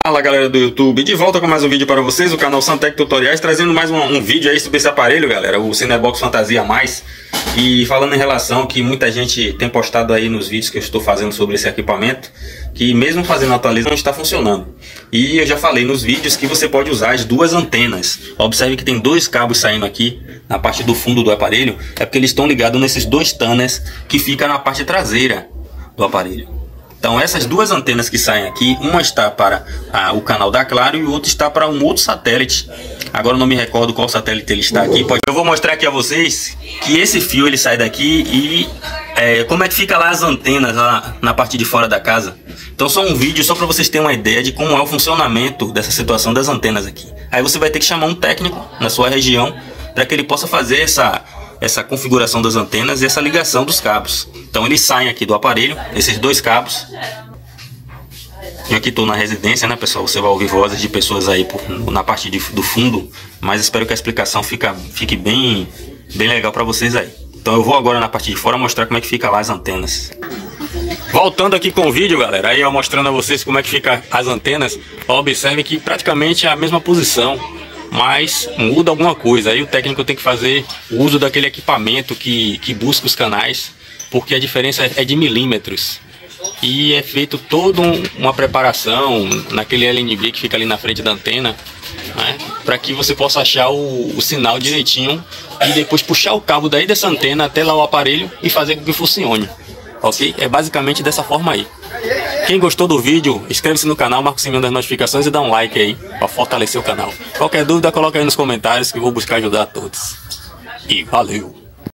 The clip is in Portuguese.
Fala galera do YouTube, de volta com mais um vídeo para vocês, o canal Santec Tutoriais, trazendo mais um vídeo aí sobre esse aparelho, galera, o Cinebox Fantasia Mais. E falando em relação que muita gente tem postado aí nos vídeos que eu estou fazendo sobre esse equipamento, que mesmo fazendo atualização não está funcionando. E eu já falei nos vídeos que você pode usar as duas antenas. Observe que tem dois cabos saindo aqui na parte do fundo do aparelho, é porque eles estão ligados nesses dois tunnels que ficam na parte traseira do aparelho. Então essas duas antenas que saem aqui, uma está para o canal da Claro e o outro está para um outro satélite. Agora eu não me recordo qual satélite ele está aqui. Eu vou mostrar aqui a vocês que esse fio ele sai daqui e como é que fica lá as antenas lá na parte de fora da casa. Então só um vídeo só para vocês terem uma ideia de como é o funcionamento dessa situação das antenas aqui. Aí você vai ter que chamar um técnico na sua região para que ele possa fazer essa configuração das antenas e essa ligação dos cabos. Então eles saem aqui do aparelho, esses dois cabos. Eu aqui estou na residência, né pessoal? Você vai ouvir vozes de pessoas aí na parte do fundo, mas espero que a explicação fique bem legal para vocês aí. Então eu vou agora na parte de fora mostrar como é que fica lá as antenas. Voltando aqui com o vídeo, galera, aí eu mostrando a vocês como é que fica as antenas. Observe que praticamente é a mesma posição, mas muda alguma coisa. Aí o técnico tem que fazer uso daquele equipamento que busca os canais, porque a diferença é de milímetros. E é feito toda uma preparação naquele LNB que fica ali na frente da antena, né, para que você possa achar o sinal direitinho e depois puxar o cabo daí dessa antena até lá o aparelho e fazer com que funcione. Ok? É basicamente dessa forma aí. Quem gostou do vídeo, inscreve-se no canal, marca o sininho das notificações e dá um like aí para fortalecer o canal. Qualquer dúvida, coloca aí nos comentários que eu vou buscar ajudar a todos. E valeu!